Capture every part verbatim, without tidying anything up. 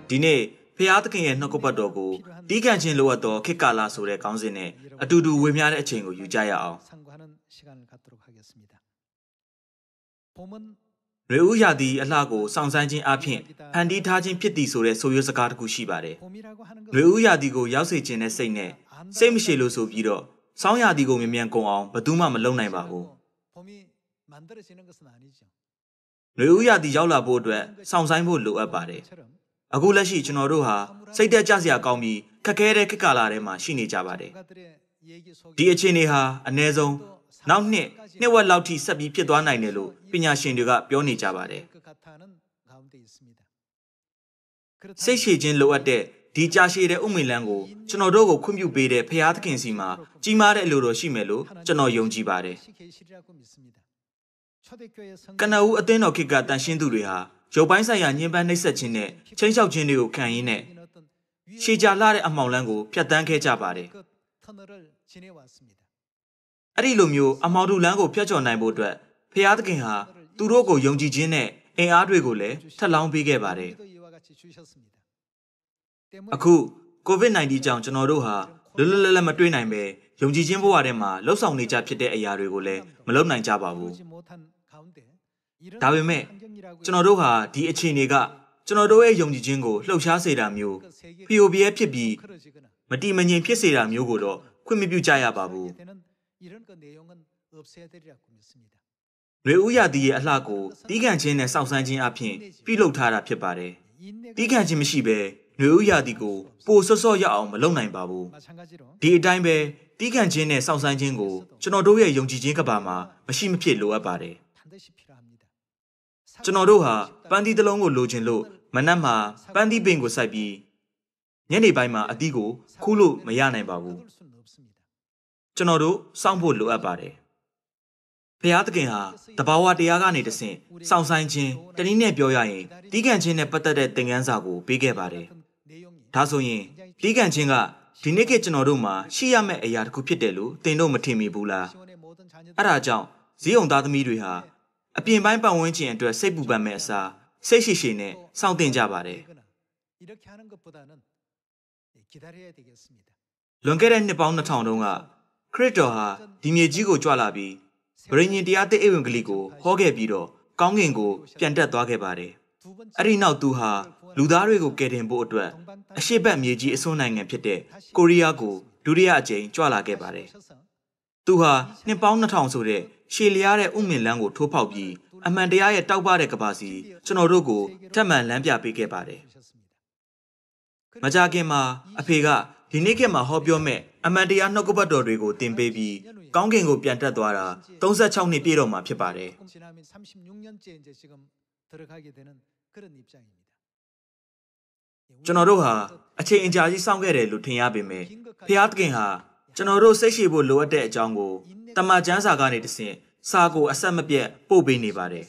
ဒီနေ့ဖျားသခင်ရဲ့နှုတ်ကပတ်တော်ကိုတီးခန့်ခြင်းလိုအပ်သောခေတ်ကာလဆိုတဲ့ခေါင်းစဉ်နဲ့အတူတူဝေမျှတဲ့အချိန်ကိုယူကြရအောင်ရေဦးရာသီအလှကိုစောင့်ဆိုင်ခြင်းအပြင်ဖန်တီးထားခြင်းဖြစ်သည်ဆိုတဲ့ဆိုရိုးစကားတစ်ခုရှိပါတယ်ရေဦးရာသီကိုရောက်စေခြင်းနဲ့စိတ်နဲ့စိတ်မရှိလို့ဆိုပြီးတော့စောင်းရာသီကိုမြ мян ကုန်အောင်ဘယ်သူမှမလုပ်နိုင်ပါဘူးရေဦးရာသီရောက်လာဖို့အတွက်စောင့်ဆိုင်ဖို့လိုအပ်ပါတယ်အခုလက်ရှိကျွန်တော်တို့ဟာစိတ်သက်ကြစရာကောင်းပြီးခက်ခဲတဲ့ခေတ်ကာလထဲမှာရှိနေကြပါတယ်ဒီအခြေအနေဟာအ ਨੇ ဆုံးနောက်နှစ်နှစ်ဝက်လောက်ထိဆက်ပြီးဖြစ်သွားနိုင်တယ်လို့ပညာရှင်တွေကပြောနေကြပါတယ်စိတ်ရှည်ခြင်းလိုအပ်တဲ့ဒီကြာရှည်တဲ့ဥမ္မေလန်းကိုကျွန်တော်တို့ကိုခွင့်ပြုပေးတဲ့ဖရာသခင်စီမှာကြီးမားတဲ့အလိုတော်ရှိမယ်လို့ကျွန်တော်ယုံကြည်ပါတယ်ကနဦးအသင်းတော်ခေတ်ကတန်ရှင်းသူတွေဟာရုပ်ပိုင်းဆိုင်ရာညှဉ်းပန်းနှိပ်စက်ခြင်းနဲ့ချင်းချောက်ခြင်းတွေကိုခံရင်းနဲ့ရှေးကြလှတဲ့အမှောင်လန်းကိုဖျက်ဆီးခဲ့ကြပါတယ်အဲ့ဒီလိုမျိုးအမှောင်တူလန်းကိုဖျက်ချော်နိုင်ဖို့အတွက်ဖရာသခင်ဟာသူတို့ကိုယုံကြည်ခြင်းနဲ့အင်အားတွေကိုလည်းထပ်လောင်းပေးခဲ့ပါတယ်အခု ကိုဗစ် ၁၉ ကြောင့်ကျွန်တော်တို့ဟာလွတ်လွတ်လပ်လပ်မတွေ့နိုင်ပဲယုံကြည်ခြင်းဘဝထဲမှာလှုပ်ဆောင်နေကြဖြစ်တဲ့အရာတွေကိုလည်းမလုပ်နိုင်ကြပါဘူးဒါပေမဲ့ကျွန်တော်တို့ဟာဒီအခြေအနေကကျွန်တော်တို့ရဲ့ယုံကြည်ခြင်းကိုလှုပ်ရှားစေတာမျိုးဖီယိုပြဲဖြစ်ပြီးမတိမငြိမ်ဖြစ်စေတာမျိုးကိုတော့ခွင့်မပြုကြရပါဘူးရေဦးရာသီရဲ့အလှကိုတီးခန့်ခြင်းနဲ့စောင့်ဆိုင်းခြင်းအပြင်ပြုလုပ်ထားတာဖြစ်ပါတယ်တီးခန့်ခြင်းမရှိဘဲရေဦးရာသီကိုပိုဆော့ဆော့ရအောင်မလုပ်နိုင်ပါဘူးဒီအတိုင်းပဲတီးခန့်ခြင်းနဲ့စောင့်ဆိုင်းခြင်းကိုကျွန်တော်တို့ရဲ့ယုံကြည်ခြင်းကဘာမှာမရှိမဖြစ်လိုအပ်ပါတယ်ကျွန်တော်တို့ဟာပန်းသီးတစ်လုံးကိုလိုချင်လို့မနက်မှာပန်းသီးပင်ကိုစိုက်ပြီးညနေပိုင်းမှာအသီးကိုခူးလို့မရနိုင်ပါဘူးကျွန်တော်တို့စောင့်ဖို့လိုအပ်ပါတယ်ဖရာသခင်ဟာတဘာဝတရားကနေတဆင့်စောင့်ဆိုင်ခြင်းတနည်းနဲ့ပြောရရင်တီးခန့်ခြင်းနဲ့ပတ်သက်တဲ့သင်ခန်းစာကိုပေးခဲ့ပါတယ်ဒါဆိုရင်တီးခန့်ခြင်းကဒီနေ့ခေတ်ကျွန်တော်တို့မှာရှိရမယ့်အရာတစ်ခုဖြစ်တယ်လို့သင်တို့မထင်မိဘူးလားအဲ့ဒါကြောင့်ဇီးုံသားသမီးတွေဟာအပြင်ပိုင်းပတ်ဝန်းကျင်အတွက်စိတ်ပူပန်မဲ့အစားစိတ်ရှိရှိနဲ့စောင့်တင်ကြပါတယ်လွန်ခဲ့တဲ့နှစ်ပေါင်းနှစ်ထောင်တုန်းကခရစ်တော်ဟာဒီမြေကြီးကိုကြွလာပြီးဗြိဉ္ဉ်တရားသစ်ဧဝံဂေလိကိုဟောခဲ့ပြီးတော့ကောင်းကင်ကိုပြန်တက်သွားခဲ့ပါတယ်အဲ့ဒီနောက်သူဟာလူသားတွေကိုကယ်တင်ဖို့အတွက်အရှေ့ဘက်မြေကြီးအစွန်းနိုင်ငံဖြစ်တဲ့ကိုရီးယားကိုဒုတိယအကြိမ်ကြွလာခဲ့ပါတယ်သူဟာနှစ်ပေါင်းနှစ်ထောင်ဆိုတဲ့ရှည်လျားတဲ့ဥမင်လန်းကိုထိုးဖောက်ပြီးအမှန်တရားရဲ့တောက်ပတဲ့ကဘာစီကျွန်တော်တို့ကိုထပ်မံလမ်းပြပေးခဲ့ပါတယ်မကြခင်မှာအဖေကဒီနေ့ခေတ်မှာဟောပြောမဲ့အမှန်တရားနှုတ်ကပတ်တော်တွေကိုသင်ပေးပြီးကောင်းကင်ကိုပြန်တက်သွားတာသုံးဆယ့်ခြောက်နှစ်ပြည့်တော့မှာဖြစ်ပါတယ်ကျွန်တော်တို့ဟာအချိန်အကြာကြီးစောင့်ခဲ့တယ်လို့ထင်ရပေမဲ့ဖျားသခင်ဟာကျွန်တော်တို့စိတ်ရှည်ဖို့လိုအပ်တဲ့အကြောင်းကိုတမန်ကျမ်းစာကနေတဆင့်စာကိုအဆက်မပြတ်ပို့ပေးနေပါတယ်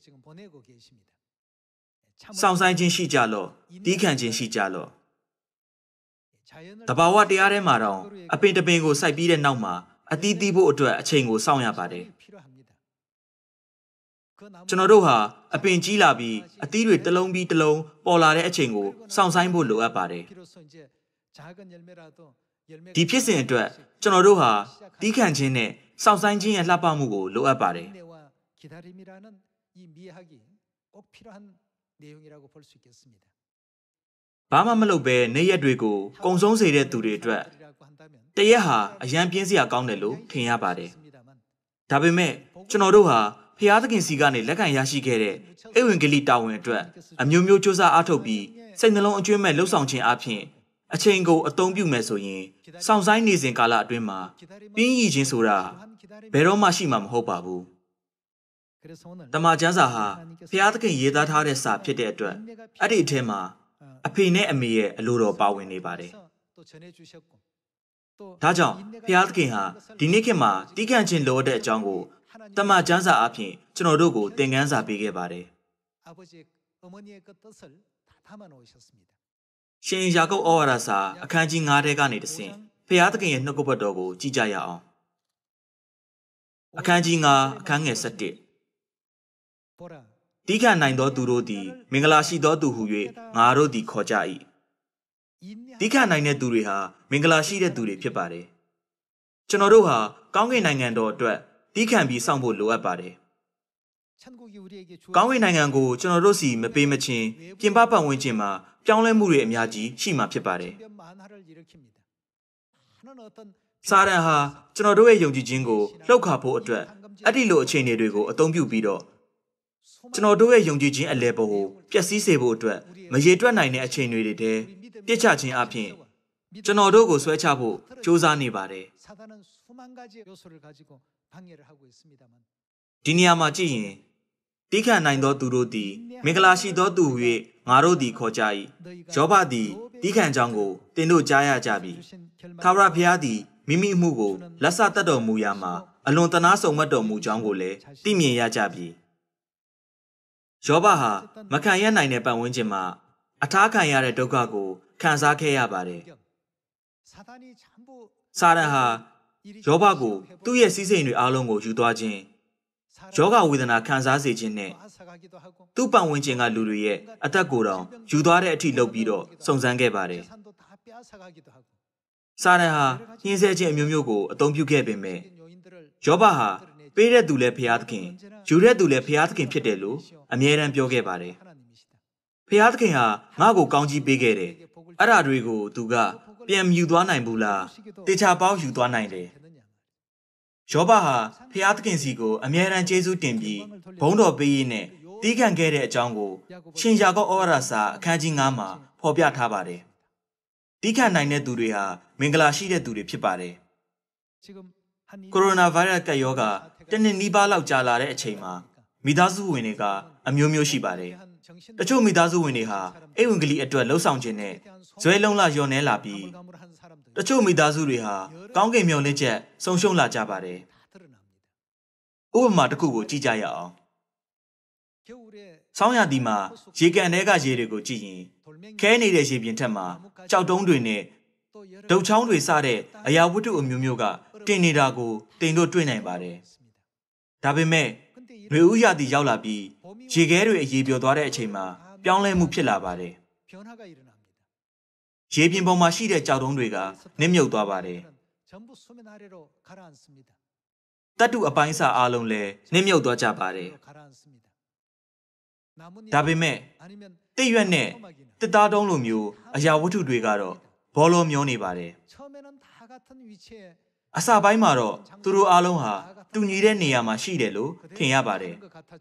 စောင့်ဆိုင်ခြင်းရှိကြလော့တီးခန့်ခြင်းရှိကြလော့တဘာဝတရားထဲမှာတော့အပင်တပင်ကိုစိုက်ပြီးတဲ့နောက်မှာအသီးသီးဖို့အတွက်အချိန်ကိုစောင့်ရပါတယ်ကျွန်တော်တို့ဟာအပင်ကြီးလာပြီးအသီးတွေတစ်လုံးပြီးတစ်လုံးပေါ်လာတဲ့အချိန်ကိုစောင့်ဆိုင်ဖို့လိုအပ်ပါတယ်ဒီဖြစ်စဉ်အတွက်ကျွန်တော်တို့ဟာတီးခန့်ခြင်းနဲ့စောင့်ဆိုင်ခြင်းရဲ့လှပမှုကိုလိုအပ်ပါတယ်ဘာမှမလုပ်ဘဲနေရက်တွေကိုကုံဆုံးစေတဲ့သူတွေအတွက်တရက်ဟာအရန်ပြင်းစရာကောင်းတယ်လို့ထင်ရပါတယ်ဒါပေမဲ့ကျွန်တော်တို့ဟာဖျားသခင်စီကနေလက်ခံရရှိခဲ့တဲ့ဧဝံဂေလိတာဝန်အတွက်အမျိုးမျိုးစ조사အားထုတ်ပြီးစိတ်နှလုံးအကျွမ်းမဲ့လှုပ်ဆောင်ခြင်းအပြင်အချိန်ကိုအသုံးပြုမယ်ဆိုရင်စောင့်ဆိုင်နေစဉ်ကာလအတွင်းမှာပြင်းရည်ခြင်းဆိုတာဘယ်တော့မှရှိမှာမဟုတ်ပါဘူးတမန်ကျမ်းစာဟာဖျားသခင်ရေးသားထားတဲ့စာဖြစ်တဲ့အတွက်အဲ့ဒီအထဲမှာအဖေနဲ့အမေရဲ့အလိုတော်ပါဝင်နေပါတယ်ဒါကြောင့်ဖျားသခင်ဟာဒီနေ့ခေတ်မှာတီးခန့်ခြင်းလိုတဲ့အကြောင်းကိုတမန်ကျမ်းစာအပြင်ကျွန်တော်တို့ကိုသင်ခန်းစာပေးခဲ့ပါတယ်ရှင်ယာကုပ်ဩဝါဒစာအခန်းကြီးငါးထဲကနေတဆင့်ဖျားသခင်ရဲ့နှုတ်ကပတ်တော်ကိုကြည့်ကြရအောင်အခန်းကြီးငါးအခန်းငယ်ဆယ့်တစ်တီးခတ်နိုင်သောသူတို့သည်မင်္ဂလာရှိသောသူဟု၍ငါတို့သည်ခေါ်ကြ၏တီးခတ်နိုင်တဲ့သူတွေဟာမင်္ဂလာရှိတဲ့သူတွေဖြစ်ပါတယ်ကျွန်တော်တို့ဟာကောင်းကင်နိုင်ငံတော်အတွက်တီးခတ်ပြီးစောင့်ဖို့လိုအပ်ပါတယ်ကောင်းကင်နိုင်ငံကိုကျွန်တော်တို့စီမပေးမချင်းပြင်ပပတ်ဝန်းကျင်မှာပြောင်းလဲမှုတွေအများကြီးရှိမှာဖြစ်ပါတယ်စာရန်ဟာကျွန်တော်တို့ရဲ့ယုံကြည်ခြင်းကိုလှုပ်ခါဖို့အတွက်အဲ့ဒီလိုအခြေအနေတွေကိုအသုံးပြုပြီးတော့ကျွန်တော်တို့ရဲ့ယုံကြည်ခြင်းအလဲပေါ်ကိုပျက်စီးစေဖို့အတွက်မရေတွက်နိုင်တဲ့အခြေအနေတွေတည်းပြစ်ချခြင်းအပြင်ကျွန်တော်တို့ကိုဆွဲချဖို့ကြိုးစားနေပါတယ်ဒီနေရာမှာကြည့်ရင်တီးခတ်နိုင်သောသူတို့သည်မင်္ဂလာရှိသောသူဟု၍ငါတို့သည်ခေါ်ကြ၏ယောဘသည်တီးခတ်ကြောင်းကိုတင်တို့ကြားရကြပြီသာဝရဘုရားသည်မိမိအမှုကိုလက်ဆတတ်တော်မူရာမှာအလွန်တနာဆုံမတ်တော်မူကြောင်းကိုလည်းသိမြင်ရကြပြီယောဘဟာမခံရနိုင်တဲ့ပတ်ဝန်းကျင်မှာအထားခံရတဲ့ဒုက္ခကိုခံစားခဲ့ရပါတယ်စာရန်ဟာယောဘကိုသူ့ရဲ့စည်းစိမ်တွေအားလုံးကိုယူသွားခြင်းယောဂဝေဒနာခံစားစေခြင်းနဲ့သူ့ပတ်ဝန်းကျင်ကလူတွေရဲ့အသက်ကိုယ်တောင်ယူသွားတဲ့အထိလုပ်ပြီးတော့စုံစမ်းခဲ့ပါတယ်စာရန်ဟာညှင်းဆဲခြင်းအမျိုးမျိုးကိုအသုံးပြုခဲ့ပေမဲ့ယောဘဟာပေးတဲ့သူလည်းဖျားသခင်ယူတဲ့သူလည်းဖျားသခင်ဖြစ်တယ်လို့အမြဲတမ်းပြောခဲ့ပါတယ်ဖျားသခင်ဟာငါ့ကိုကောင်းကြီးပေးခဲ့တယ်အဲ့ဓာတွေကိုသူကပြန်ယူသွားနိုင်ဘူးလားတေချာပေါင်းယူသွားနိုင်တယ်ယောဘဟာဖျားသခင်စီကိုအမြဲတမ်းကျေးဇူးတင်ပြီးဘုန်းတော်ပေးရင်းနဲ့တီးခန့်ခဲ့တဲ့အကြောင်းကိုရှင်ယာကုပ်ဩဝါဒစာအခန်းကြီးငါးမှာဖော်ပြထားပါတယ်တီးခန့်နိုင်တဲ့သူတွေဟာမင်္ဂလာရှိတဲ့သူတွေဖြစ်ပါတယ်ကိုရိုနာဗိုင်းရပ်စ်ကပ်ရောဂါတနှစ်နီးပါးလောက်ကြာလာတဲ့အချိန်မှာမိသားစုဝင်တွေကအမျိုးမျိုးရှိပါတယ်တချို့မိသားစုဝင်တွေဟာအိမ်ဝင်ကလေးအတွက်လှုပ်ဆောင်ခြင်းနဲ့ဇွဲလုံးလာလျော်နှဲလာပြီးတချို့မိသားစုတွေဟာကောင်းကင်မျှော်လင့်ချက်ဆုံးရှုံးလာကြပါတယ်ဥပမာတစ်ခုကိုကြည့်ကြရအောင်ဆောင်းရာသီမှာရေကန်ထဲကရေတွေကိုကြည့်ရင်ခဲနေတဲ့ရေပြင်ထက်မှာကြောက်တုံးတွေနဲ့ဒုတ်ချောင်းတွေစတဲ့အရာဝတ္ထုအမျိုးမျိုးကတင်နေတာကိုတင်တို့တွေ့နိုင်ပါတယ်ဒါပေမဲ့နွေဦးရာသီရောက်လာပြီးရေခဲတွေအရေးပြောသွားတဲ့အချိန်မှာပြောင်းလဲမှုဖြစ်လာပါတယ်ရေပြင်ပေါ်မှာရှိတဲ့ကြောက်တုံးတွေကနစ်မြုပ်သွားပါတယ်တတ္တုအပိုင်းစာအားလုံးလည်းနစ်မြုပ်သွားကြပါတယ်ဒါပေမဲ့တိရွက်နဲ့တစ်သားတုံးလိုမျိုးအရာဝတ္ထုတွေကတော့ဘောလုံးမျောနေပါတယ်အစပိုင်းမှာတော့သူတို့အားလုံးဟာတူညီတဲ့နေရာမှာရှိတယ်လို့ထင်ရပါတယ်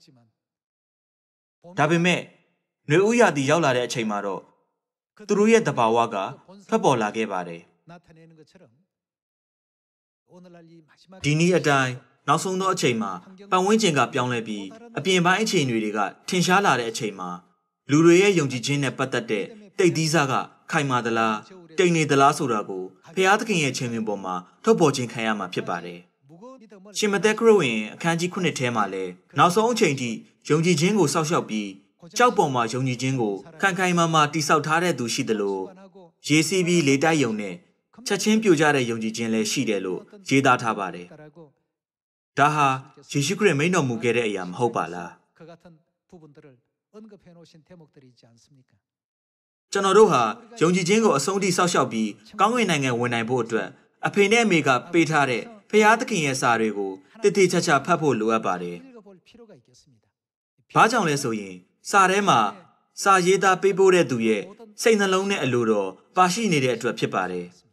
ဒါပေမဲ့နွေဦးရာသီရောက်လာတဲ့အချိန်မှာတော့သူတို့ရဲ့သဘာဝကထွက်ပေါ်လာခဲ့ပါတယ်ဒီနည်းအတိုင်းနောက်ဆုံးသောအချိန်မှာပတ်ဝန်းကျင်ကပြောင်းလဲပြီးအပြင်ပိုင်းအခြေအနေတွေကထင်ရှားလာတဲ့အချိန်မှာလူတွေရဲ့ယုံကြည်ခြင်းနဲ့ပတ်သက်တဲ့တိတ်သီးစားကခိုင်မာသလားတိတ်နေသလားဆိုတာကိုဖျားသခင်ရဲ့ခြင်းဝင်ပေါ်မှာထုတ်ပေါ်ခြင်းခံရမှာဖြစ်ပါတယ်ရှင်မသက်ခရစ်ဝင်အခန်းကြီးခုနှစ်ထဲမှာလည်းနောက်ဆုံးအချိန်ထိယုံကြည်ခြင်းကိုစောင့်ရှောက်ပြီးကြောက်ပေါ်မှာယုံကြည်ခြင်းကိုခိုင်ခိုင်မာမာတိဆောက်ထားတဲ့သူရှိသလိုရေစီးပြီးလေတိုက်ယုံနဲ့ချက်ချင်းပြိုကျတဲ့ယုံကြည်ခြင်းလည်းရှိတယ်လို့ရေးသားထားပါတယ်ဒါဟာယေရှုခရစ်မိန့်တော်မူခဲ့တဲ့အရာမဟုတ်ပါလားကျွန်တော်တို့ဟာယုံကြည်ခြင်းကိုအဆုံးထိစောင့်ရှောက်ပြီးကောင်းကင်နိုင်ငံဝင်နိုင်ဖို့အတွက်အဖေနဲ့အမေကပေးထားတဲ့ဖျားသခင်ရဲ့စာတွေကိုတည်တည်ချာချာဖတ်ဖို့လိုအပ်ပါတယ်။ဘာကြောင့်လဲဆိုရင်စာထဲမှာစာရေးသားပေးပို့တဲ့သူရဲ့စိတ်နှလုံးနဲ့အလိုတော်ပါရှိနေတဲ့အတွက်ဖြစ်ပါတယ်။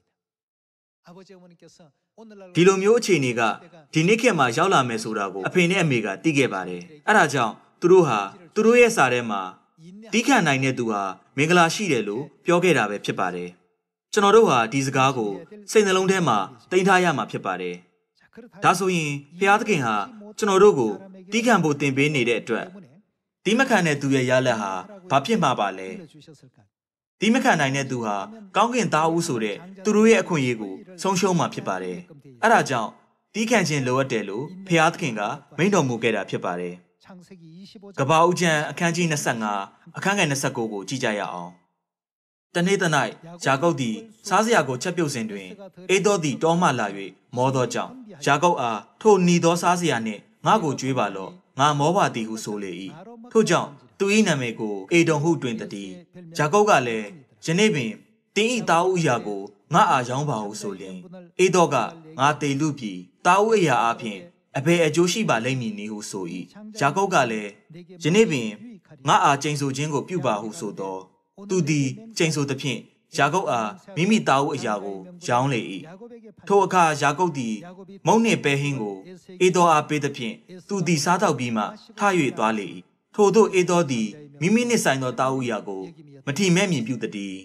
ဒီလိုမျိုးအခြေအနေကဒီနေ့ခေတ်မှာရောက်လာမယ်ဆိုတာကိုအဖေနဲ့အမေကသိခဲ့ပါတယ်။အဲဒါကြောင့်သူတို့ဟာသူတို့ရဲ့စာထဲမှာတီးခန့်နိုင်တဲ့သူဟာမင်္ဂလာရှိတယ်လို့ပြောခဲ့တာပဲဖြစ်ပါတယ်။ကျွန်တော်တို့ဟာဒီစကားကိုစိတ်နှလုံးထဲမှာတင်ထားရမှာဖြစ်ပါတယ်။ဒါဆိုရင်ဘုရားသခင်ဟာကျွန်တော်တို့ကိုတီးခန့်ဖို့သင်ပေးနေတဲ့အတွက်တီးမခံတဲ့သူရဲ့ရလဒ်ဟာဘာဖြစ်မှာပါလဲ။တီးမခံနိုင်တဲ့သူဟာကောင်းကင်သားဦးဆိုတဲ့သူတို့ရဲ့အခွင့်အရေးကိုဆုံးရှုံးမှာဖြစ်ပါတယ်။အဲဒါကြောင့်တီးခန့်ခြင်းလိုအပ်တယ်လို့ဘုရားသခင်ကမိန့်တော်မူခဲ့တာဖြစ်ပါတယ်။ကပ္ပဦးကျမ်းအခန်းကြီး၂၅အခန်းငယ်၂၉ကိုကြည့်ကြရအောင်။တနေ့သ၌ယာကုပ်သည်စားစရာကိုချက်ပြုတ်စဉ်တွင်အေသောသည်တောမှလာ၍မောသောကြောင့်ယာကုပ်အားထိုနီသောစားစရာနှင့်ငါ့ကိုကြွေးပါလော့ငါမောပါသည်ဟုဆိုလေ၏ထို့ကြောင့်သူ၏နာမည်ကိုအေဒုံဟုတွင်တည်းယာကုပ်ကလည်းယနေ့ပင်တင်းဤတာဦးအရာကိုငါအားရောင်းပါဟုဆိုလျင်အေဒေါကငါတေလူပြီတာဦးအရာအပြင်အဘယ်အကျိုးရှိပါလိမ့်မည်နည်းဟုဆို၏ယာကုပ်ကလည်းယနေ့ပင်ငါအားကျိန်ဆိုခြင်းကိုပြုပါဟုဆိုသောသူသည်ကျိန်ဆိုသဖြင့်ယာကုပ်အားမိမိတာဦးအရာကိုရောင်းလေ၏ထိုအခါယာကုပ်သည်မုန့်နှင့်ပဲဟင်းကိုအေဒေါအားပေးသဖြင့်သူသည်စားတော့ပြီးမှထ၍သွားလေ၏ထို့သောအေဒေါသည်မိမိနှင့်ဆိုင်သောတာဦးအရာကိုမထီမဲ့မြင်ပြုတည်း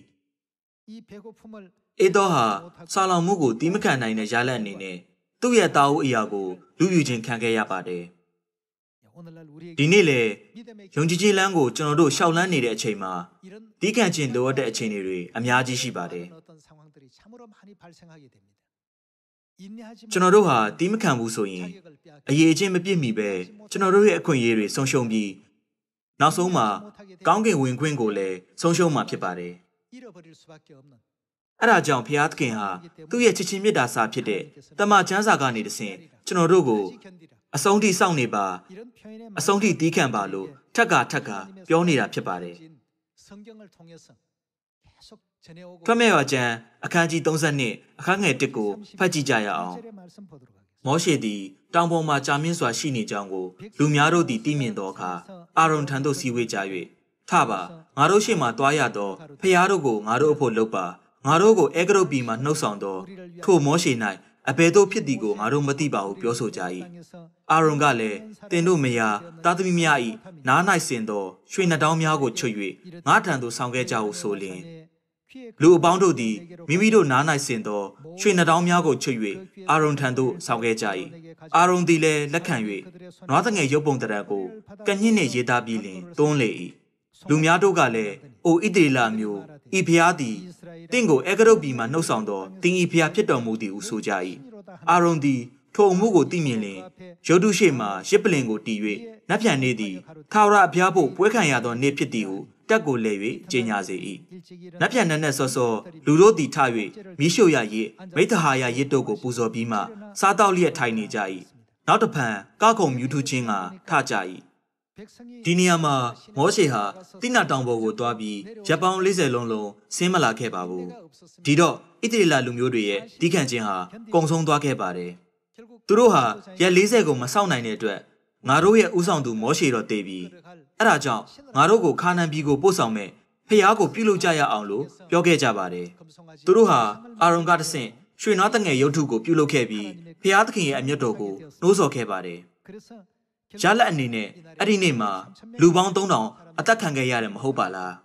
အေဒေါဟာဆာလောင်မှုကိုတီးမခံနိုင်တဲ့ရလဒ်အနေနဲ့သူ့ရဲ့တာဦးအရာကိုလူယူခြင်းခံခဲ့ရပါတယ်ဒီနေ့လေယုံကြည်ခြင်းလမ်းကိုကျွန်တော်တို့ရှောက်လန်းနေတဲ့အချိန်မှာတီးခံခြင်းလိုအပ်တဲ့အချိန်တွေအများကြီးရှိပါတယ်ကျွန်တော်တို့ဟာတီးမခံဘူးဆိုရင်အရေးအချင်းမပြည့်မီပဲကျွန်တော်တို့ရဲ့အခွင့်အရေးတွေဆုံးရှုံးပြီးနောက်ဆုံးမှာကောင်းကင်ဝင်ခွင့်ကိုလည်းဆုံးရှုံးမှာဖြစ်ပါတယ်အဲ့ဒါကြောင့်ဖျားသခင်ဟာသူ့ရဲ့ချစ်ချင်းမေတ္တာစာဖြစ်တဲ့တမန်ကျမ်းစာကနေတဆင့်ကျွန်တော်တို့ကိုအဆုံးထိစောင့်နေပါအဆုံးထိတီးခံပါလို့ထက်ကထက်ကပြောနေတာဖြစ်ပါတယ်ထွက်မဲ့ရွာကျမ်းအခန်းကြီးသုံးဆယ့်နှစ်အခန်းငယ်တစ်ကိုဖတ်ကြည့်ကြရအောင်မောရှေသည်တောင်ပေါ်မှကြာမြင့်စွာရှိနေကြောင်းကိုလူများတို့သည်သိမြင်သောအခါအာရုန်ထံသို့စည်းဝေးကြ၍ထပါငါတို့ရှေ့မှတွားရသောဖျားတို့ကိုငါတို့အဖို့လုပ်ပါငါတို့ကိုအဲဂရုပြည်မှနှုတ်ဆောင်သောထိုမောရှေ၌အဘယ်သို့ဖြစ်သည်ကိုငါတို့မသိပါဟုပြောဆိုကြ၏အာရုန်ကလည်းတင်တို့မယားသားသမီးများ၏နား၌ဆင်သောရွှေနှတောင်းများကိုချွတ်၍ငါထံသို့ဆောင်ခဲ့ကြဟုဆိုလျင်လူအပေါင်းတို့သည်မိမိတို့နား၌ဆင်သောရွှေနှတောင်းများကိုချွတ်၍အာရုန်ထံသို့ဆောင်ခဲ့ကြ၏အာရုန်သည်လည်းလက်ခံ၍နွားတငယ်ရုပ်ပုံတရံကိုကညှင်းနှင့်ရေးသားပြီးလျင်သွန်းလေ၏လူများတို့ကလည်းအိုဣသေလမျိုးဤဖျားသည်တင့်ကိုအဲဂရုပြည်မှနှုတ်ဆောင်သောတင်းဤဖျားဖြစ်တော်မူသည်ဟုဆိုကြ၏အာရုန်သည်ထိုအမှုကိုသိမြင်လျင်ယောဒုရှေမှရစ်ပလင်ကိုတီး၍နတ်ပြန်နေသည်ထာဝရအဖျားဖို့ပွဲခံရသောနေ့ဖြစ်သည်ဟုတက်ကိုလဲ၍ကြေညာစေ၏နတ်ပြန်နက်နက်စောစောလူတို့သည်ထ၍မိရှုရရစ်မိသဟာယရစ်တို့ကိုပူဇော်ပြီးမှစားတောက်လျက်ထိုင်နေကြ၏နောက်တဖန်ကောက်ကုံမြူထူးချင်းကထကြ၏ဒီနေရာမှာမောရှေဟာတိနတောင်ပေါ်ကိုတွားပြီးရပ်ပေါင်း၄၀လုံးလုံးဆင်းမလာခဲ့ပါဘူးဒီတော့ဣသရေလလူမျိုးတွေရဲ့တီးခန့်ခြင်းဟာကုံဆုံးသွားခဲ့ပါတယ်သူတို့ဟာရက်၄၀ကိုမစောင့်နိုင်တဲ့အတွက်ငါတို့ရဲ့ဥဆောင်သူမောရှေတော့တည်ပြီးအဲ့ဒါကြောင့်ငါတို့ကိုခါနန်ပြည်ကိုပို့ဆောင်မဲ့ဖျားကိုပြုလုပ်ကြရအောင်လို့ပြောခဲ့ကြပါတယ်သူတို့ဟာအာရုန်ကတဆင့်ရွှေနွားတငယ်ရုပ်ထုကိုပြုလုပ်ခဲ့ပြီးဖျားသခင်ရဲ့အမျက်တော်ကိုနှိုးဆော်ခဲ့ပါတယ်ရလက်အနေနဲ့အဲ့ဒီနေ့မှာလူပေါင်းသုံးထောင်အသက်ခံခဲ့ရတယ်မဟုတ်ပါလား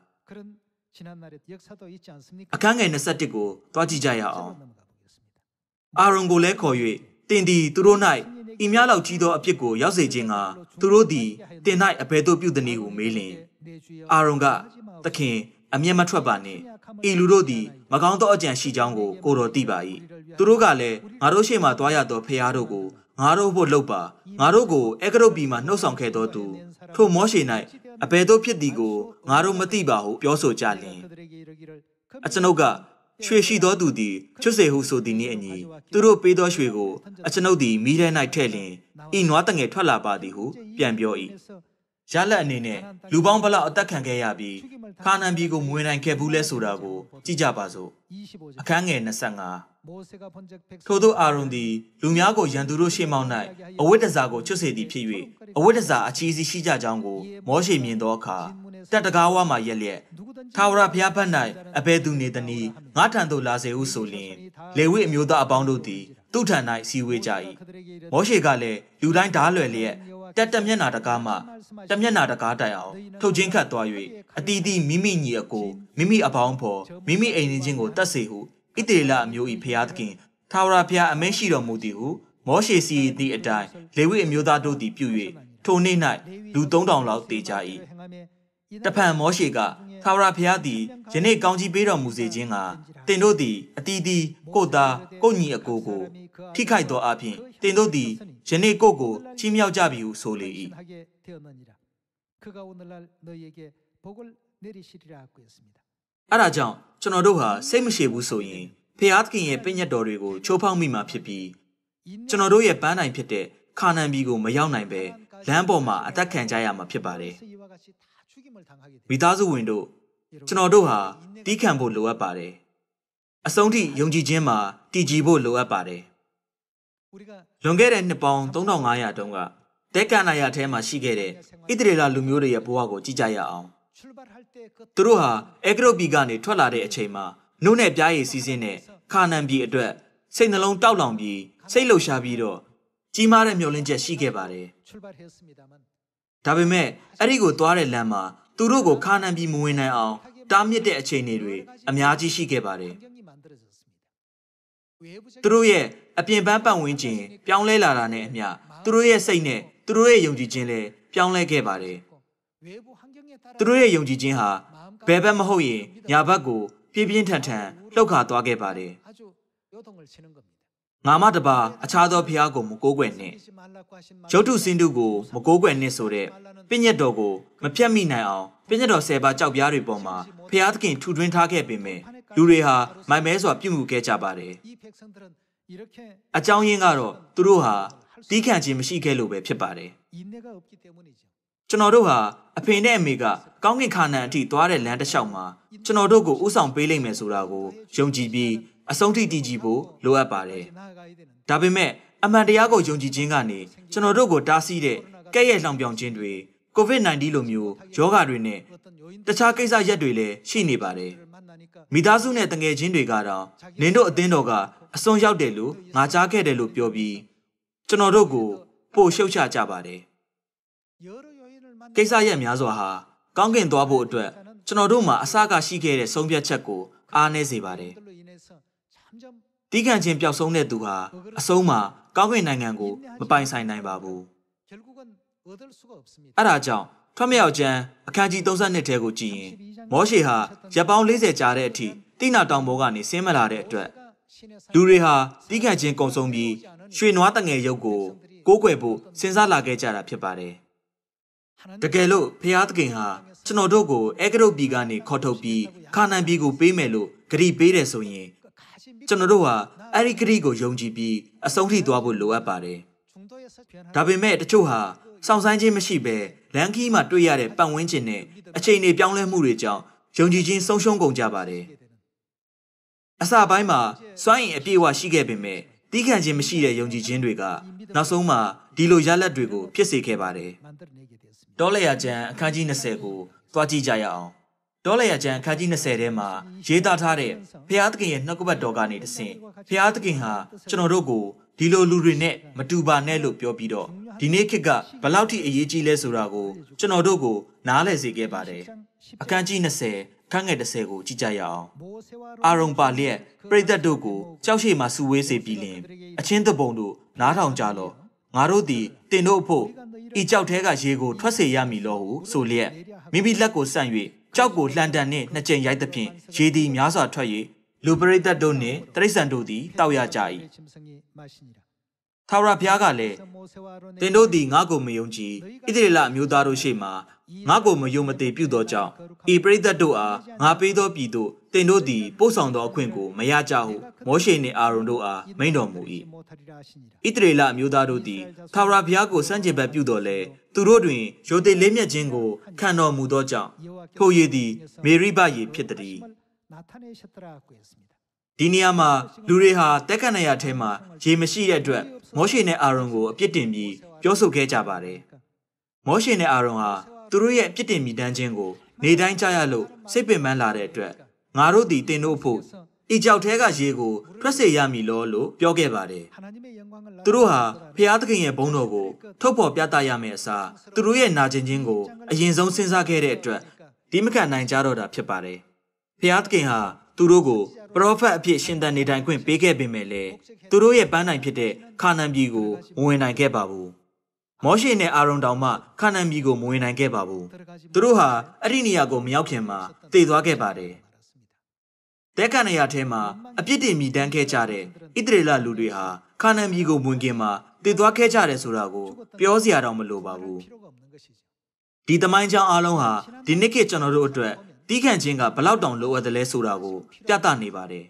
အခန်းငယ်၂၁ကိုတွားကြည့်ကြရအောင်အာရုန်ကိုလည်းခေါ်၍တင်သည်သူတို့၌ဤများလောက်ကြီးသောအပြစ်ကိုရောက်စေခြင်းကသူတို့သည်တင်၌အဘယ်သို့ပြုသနည်းဟုမေးလျင်အာရုန်ကသခင်အမျက်မထွက်ပါနှင့်ဤလူတို့သည်မကောင်းသောအကြံရှိကြောင်းကိုကိုတော်သိပါ၏သူတို့ကလည်းငါတို့ရှေ့မှသွားရသောဖျားတို့ကိုငါတို့ဖို့လှုပ်ပါငါတို့ကိုအဲဂရုပြည်မှနှုတ်ဆောင်ခဲ့သောသူထိုမောရှေ၌အဘယ်သို့ဖြစ်သည်ကိုငါတို့မသိပါဟုပြောဆိုကြလျင်အကျွန်ုပ်ကရွှေရှိသောသူသည်ချွတ်စေဟုဆိုသည်နှင့်အညီသူတို့ပေးသောရွှေကိုအကျွန်ုပ်သည်မိထဲ၌ထည့်လျင်ဤနွားတငယ်ထွက်လာပါသည်ဟုပြန်ပြော၏ရလက်အနေနဲ့လူပေါင်းဘလောက်အသက်ခံခဲ့ရပြီးခါနန်ပြည်ကိုမွေနိုင်ခဲ့ဘူးလဲဆိုတာကိုကြည့်ကြပါစို့အခန်းငယ်၂၅ထို့သောအာရုန်သည်လူများကိုရန်သူတို့ရှေ့မှောက်၌အဝိတ္တဇာကိုချွတ်စေသည်ဖြစ်၍အဝိတ္တဇာအချီးစီးရှိကြကြောင်းကိုမောရှေမြင်သောအခါတက်တကားဝါမှရက်လျက်ထာဝရဘုရားဘက်၌အဘယ်သူနေသနည်းငါထံသို့လာစေဟုဆိုလျင်လေဝိအမျိုးသားအပေါင်းတို့သည်သူ့ထံ၌စီဝေးကြ၏မောရှေကလည်းလူတိုင်းဓားလွယ်လျက်တက်တက်မျက်နာတကားမှတက်မျက်နာတကားတိုင်အောင်ထုတ်ချင်းခတ်သွား၍အတီးတီးမိမိညီအကိုမိမိအပေါင်းဖော်မိမိအိမ်ရင်းချင်းကိုတတ်စေဟုဣသေလအမျိုး၏ဖျားသခင်ထာဝရဘုရားအမိန့်ရှိတော်မူသည်ဟုမောရှေစီသည့်အတိုင်းလေဝိအမျိုးသားတို့သည်ပြု၍ထိုနေ့၌လူသုံးထောင်လောက်တေကြ၏တဖန်မောရှေကထာဝရဘုရားသည်ယနေ့ကောင်းကြီးပေးတော်မူစေခြင်းကတင်တို့သည်အတီးတီးကိုသားကိုညီအကိုကိုထိခိုက်သောအပြင်တင်တို့သည်ယနေ့ကိုကိုချီးမြှောက်ကြပြီဟုဆိုလေ၏အဲ့ဒါကြောင့်ကျွန်တော်တို့ဟာစိတ်မရှိဘူးဆိုရင်ဖျားသခင်ရဲ့ပြည့်ညတ်တော်တွေကိုချိုးဖောက်မိမှာဖြစ်ပြီးကျွန်တော်တို့ရဲ့ပန်းတိုင်ဖြစ်တဲ့ခါနန်ပြည်ကိုမရောက်နိုင်ပဲလမ်းပေါ်မှာအသက်ခံကြရမှာဖြစ်ပါတယ်မိသားစုဝင်တို့ကျွန်တော်တို့ဟာတီးခံဖို့လိုအပ်ပါတယ်အဆုံးထိယုံကြည်ခြင်းမှာတည်ကြည်ဖို့လိုအပ်ပါတယ်လွန်ခဲ့တဲ့နှစ်ပေါင်းသုံးထောင်ငါးရာတုန်းကတဲကနာယာထဲမှာရှိခဲ့တဲ့ဣသရေလလူမျိုးတွေရဲ့ဘဝကိုကြည့်ကြရအောင်သူတို့ဟာအေဂရုပြည်ကနေထွက်လာတဲ့အချိန်မှာနှုတ်နဲ့ပြားရည်စီးစင်းတဲ့ခါနန်ပြည်အတွက်စိတ်နှလုံးတောက်လောင်ပြီးစိတ်လှုပ်ရှားပြီးတော့ကြီးမားတဲ့မျှော်လင့်ချက်ရှိခဲ့ပါတယ်ဒါပေမဲ့အဲ့ဒီကိုသွားတဲ့လမ်းမှာသူတို့ကိုခါနန်ပြည်မဝင်နိုင်အောင်တားမြစ်တဲ့အခြေအနေတွေအများကြီးရှိခဲ့ပါတယ်သူတို့ရဲ့အပြင်ပန်းပတ်ဝန်းကျင်ပြောင်းလဲလာတာနဲ့အမျှသူတို့ရဲ့စိတ်နဲ့သူတို့ရဲ့ယုံကြည်ခြင်းလည်းပြောင်းလဲခဲ့ပါတယ်သူတို့ရဲ့ယုံကြည်ခြင်းဟာဘယ်ဘက်မဟုတ်ရင်ညာဘက်ကိုပြင်းပြင်းထန်ထန်လှုပ်ခါသွားခဲ့ပါတယ်ငါမတပါအခြားသောဘုရားကိုမကိုးကွယ်နှင့်ရုပ်တုစင်းတုကိုမကိုးကွယ်နှင့်ဆိုတဲ့ပြည့်ညတ်တော်ကိုမပြတ်မိနိုင်အောင်ပြည့်ညတ်တော်ဆယ်ပါးကြောက်ပြားတွေပေါ်မှာဘုရားသခင်ထူထွင်းထားခဲ့ပေမဲ့လူတွေဟာမိုင်မဲစွာပြုမှုခဲ့ကြပါတယ်အကြောင်းရင်းကတော့သူတို့ဟာတီးခံခြင်းမရှိခဲ့လို့ပဲဖြစ်ပါတယ်ကျွန်တော်တို့ဟာအဖေနဲ့အမေကကောင်းကင်ခါနန်အထိသွားတဲ့လမ်းတစ်လျှောက်မှာကျွန်တော်တို့ကိုဥဆောင်ပေးလိမ့်မယ်ဆိုတာကိုယုံကြည်ပြီးအဆုံးထိတည်ကြည်ဖို့လိုအပ်ပါတယ်ဒါပေမဲ့အမှန်တရားကိုယုံကြည်ခြင်းကနေကျွန်တော်တို့ကိုတားဆီးတဲ့ကဲ့ရဲ့လှောင်ပြောင်ခြင်းတွေ ကိုဗစ် နာင်တီး လိုမျိုးယောဂါတွေနဲ့တခြားကိစ္စရက်တွေလည်းရှိနေပါတယ်မိသားစုနဲ့တငယ်ချင်းတွေကတော့နင်တို့အသင်းတော်ကအစွန်းရောက်တယ်လို့ငါကြားခဲ့တယ်လို့ပြောပြီးကျွန်တော်တို့ကိုပို့ရှုတ်ချကြပါတယ်ကိစ္စရက်များစွာဟာကောင်းကင်သွားဖို့အတွက်ကျွန်တော်တို့မှာအစကရှိခဲ့တဲ့ဆုံးဖြတ်ချက်ကိုအားနည်းစေပါတယ်တီးခံခြင်းပျောက်ဆုံးတဲ့သူဟာအဆုံးမှာကောင်းကင်နိုင်ငံကိုမပိုင်ဆိုင်နိုင်ပါဘူးအဲဒါကြောင့်ထွက်မြောက်ကျမ်းအခန်းကြီးသုံးဆယ့်နှစ်ထဲကိုကြည့်ရင်မောရှေဟာရပ်ပေါင်းလေးဆယ်ကြာတဲ့အထိတိနာတောင်ပေါ်ကနေဆင်းမလာတဲ့အတွက်လူတွေဟာတီးခံခြင်းကုံဆုံးပြီးရွှေနွားတငယ်ရုပ်ကိုကိုးကွယ်ဖို့စဉ်းစားလာခဲ့ကြတာဖြစ်ပါတယ်တကယ်လို့ဖျားသခင်ဟာကျွန်တော်တို့ကိုအေဂရုပြည်ကနေခေါ်ထုတ်ပြီးခါနန်ပြည်ကိုပေးမယ်လို့ဂရုပေးတယ်ဆိုရင်ကျွန်တော်တို့ဟာအဲ့ဒီဂရုကိုယုံကြည်ပြီးအဆုံးထိသွားဖို့လိုအပ်ပါတယ်ဒါပေမဲ့တချို့ဟာစောင့်ဆိုင်ခြင်းမရှိဘဲလမ်းခီးမှာတွေ့ရတဲ့ပတ်ဝန်းကျင်နဲ့အချိန်တွေပြောင်းလဲမှုတွေကြောင့်ယုံကြည်ခြင်းဆုံးရှုံးကုန်ကြပါတယ်အစပိုင်းမှာစွမ်းအင်အပြည့်အဝရှိခဲ့ပေမဲ့တီးခံခြင်းမရှိတဲ့ယုံကြည်ခြင်းတွေကနောက်ဆုံးမှာဒီလိုရလဒ်တွေကိုဖြစ်စေခဲ့ပါတယ်တောလျာကျမ်းအခန်းကြီးနှစ်ဆယ်ကိုသွားကြည့်ကြရအောင်တောလျာကျမ်းအခန်းကြီးနှစ်ဆယ်ထဲမှာရေးသားထားတဲ့ဘုရားသခင်ရဲ့နှုတ်ကပတ်တော်ကနေတဆင့်ဘုရားသခင်ဟာကျွန်တော်တို့ကိုဒီလိုလူတွေနဲ့မတူပါနဲ့လို့ပြောပြီးတော့ဒီနေ့ခေတ်ကဘယ်လောက်ထိအရေးကြီးလဲဆိုတာကိုကျွန်တော်တို့ကိုနားလည်စေခဲ့ပါတယ်အခန်းကြီးနှစ်ဆယ်ခန်းငယ်တစ်ဆယ်ကိုကြည့်ကြရအောင်အာရုံပါလျက်ပရိသတ်တို့ကိုကြောက်ရှိမှစုဝေးစေပြီးလင်အချင်းတပုံတို့နားထောင်ကြလော့ငါတို့သည်တင်တို့ဖို့ဤကြောက်ထဲကရေကိုထွက်စေရမည်လို့ဟုဆိုလျက်မိမိလက်ကိုဆန့်၍ကြောက်ကိုလှန်တန်နှင့်နှစ်ကြိမ်ရိုက်သဖြင့်ရေသည်များစွာထွက်၍လူပရိသတ်တို့နှင့်တိရစ္ဆာန်တို့သည်တောက်ရကြ၏ထာဝရဘုရားကလည်းတင်တို့သည်ငါ့ကိုမယုံကြည်ဣသရေလအမျိုးသားတို့ရှေ့မှာငါ့ကိုမယုံမသိပြုသောကြောင့်ဤပရိသတ်တို့အားငါပေးသောပြည်သို့တင်တို့သည်ပို့ဆောင်သောအခွင့်ကိုမရကြဟုမောရှေနှင့်အာရုန်တို့အားမိန့်တော်မူ၏ဣသရေလအမျိုးသားတို့သည်ထာဝရဘုရားကိုစန့်ကျင်ဘက်ပြုတော်လဲသူတို့တွင်ရိုသေလေးမြတ်ခြင်းကိုခံတော်မူသောကြောင့်ထိုရေသည်မေရိဘရေဖြစ်သည်ဒီနေရာမှာလူတွေဟာတက်ခဏရထဲမှာရေမရှိတဲ့အတွက်မောရှေနဲ့အာရုန်ကိုအပြစ်တင်ပြီးပြောဆိုခဲ့ကြပါတယ်မောရှေနဲ့အာရုန်ဟာသူတို့ရဲ့အပြစ်တင်မိတမ်းခြင်းကိုနေတိုင်းကြားရလို့စိတ်ပင်ပန်းလာတဲ့အတွက်ငါတို့သည်တင်တို့ဖို့ဤကြောက်ထဲကရေကိုထွက်စေရမည်လို့လို့ပြောခဲ့ပါတယ်သူတို့ဟာဖျားသခင်ရဲ့ဘုန်းတော်ကိုထုတ်ဖော်ပြသရမယ့်အစားသူတို့ရဲ့နာကျင်ခြင်းကိုအရင်ဆုံးစဉ်းစားခဲ့တဲ့အတွက်ဒီမခံနိုင်ကြတော့တာဖြစ်ပါတယ်ဖျားသခင်ဟာသူတို့ကိုပရောဖက်အဖြစ်ရှင်သန်နေထိုင်ခွင့်ပေးခဲ့ပေမဲ့လည်းသူတို့ရဲ့ပန်းတိုင်ဖြစ်တဲ့ခါနန်ပြည်ကိုမဝင်နိုင်ခဲ့ပါဘူးမောရှေနဲ့အာရုန်တောင်မှခါနန်ပြည်ကိုမဝင်နိုင်ခဲ့ပါဘူးသူတို့ဟာအဲ့ဒီနေရာကိုမရောက်ခင်မှာတည်သွားခဲ့ပါတယ်တဲကန်နေရာထဲမှာအပြစ်တင်မိတမ်းခဲ့ကြတဲ့ဣသရေလလူတွေဟာခါနန်ပြည်ကိုဝင်ခင်မှာတည်သွားခဲ့ကြတယ်ဆိုတာကိုပြောစရာတော့မလိုပါဘူးဒီသမိုင်းကြောင်းအားလုံးဟာဒီနေ့ခေတ်ကျွန်တော်တို့အတွက်တီးခံခြင်းကဘလောက်တောင်လိုအပ်တယ်လဲဆိုတာကိုပြသနေပါတယ်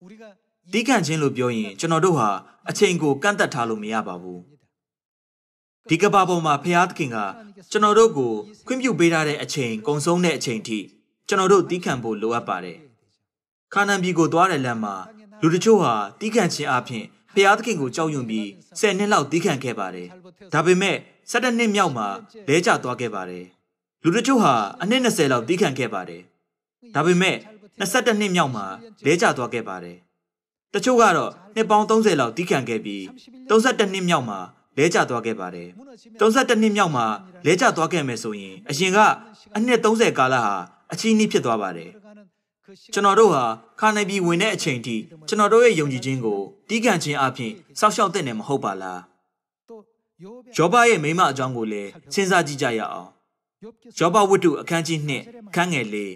တီးခံခြင်းလို့ပြောရင်ကျွန်တော်တို့ဟာအချိန်ကိုကန့်သက်ထားလို့မရပါဘူးဒီကဘာပေါ်မှာဖျားသခင်ကကျွန်တော်တို့ကိုခွင့်ပြုပေးထားတဲ့အချိန်ကုံဆုံးတဲ့အချိန်ထိကျွန်တော်တို့တီးခံဖို့လိုအပ်ပါတယ်ခါနန်ပြည်ကိုသွားတဲ့လမ်းမှာလူတချို့ဟာတီးခံခြင်းအပြင်ဖျားသခင်ကိုကြောက်ရွံ့ပြီးဆယ်နှစ်လောက်တီးခံခဲ့ပါတယ်ဒါပေမဲ့ဆယ်တစ်နှစ်မြောက်မှာလဲကျသွားခဲ့ပါတယ်လူတချို့ဟာအနှစ်နှစ်ဆယ်လောက်တီးခံခဲ့ပါတယ်ဒါပေမဲ့နှစ်ဆက်တစ်နှစ်မြောက်မှာလဲကျသွားခဲ့ပါတယ်တချို့ကတော့နှစ်ပေါင်းသုံးဆယ်လောက်တီးခံခဲ့ပြီးသုံးဆယ့်တစ်နှစ်မြောက်မှာလဲကျသွားခဲ့ပါတယ်သုံးဆယ့်တစ်နှစ်မြောက်မှာလဲကျသွားခဲ့မယ်ဆိုရင်အရင်ကအနှစ်သုံးဆယ်ကာလဟာအချီးနှီးဖြစ်သွားပါတယ်ကျွန်တော်တို့ဟာခါနိုင်ပြည်ဝင်တဲ့အချိန်ထိကျွန်တော်တို့ရဲ့ယုံကြည်ခြင်းကိုတီးခံခြင်းအပြင်စောင့်ရှောက်တဲ့နေမဟုတ်ပါလားယောဘရဲ့မိမအကြောင်းကိုလည်းစဉ်းစားကြည့်ကြရအောင်ယောဘဝတ္ထုအခန်းကြီးနှစ်ခန်းငယ်လေး